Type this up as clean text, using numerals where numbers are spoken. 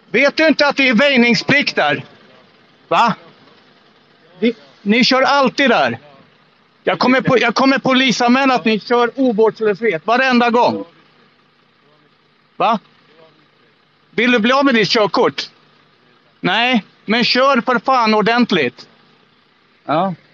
Vet du inte att det är väjningsplikt där? Va? Ni kör alltid där. Jag kommer polisanmäla att ni kör ovårdslöshet varenda gång. Va? Vill du bli av med ditt körkort? Nej, men kör för fan ordentligt. Ja.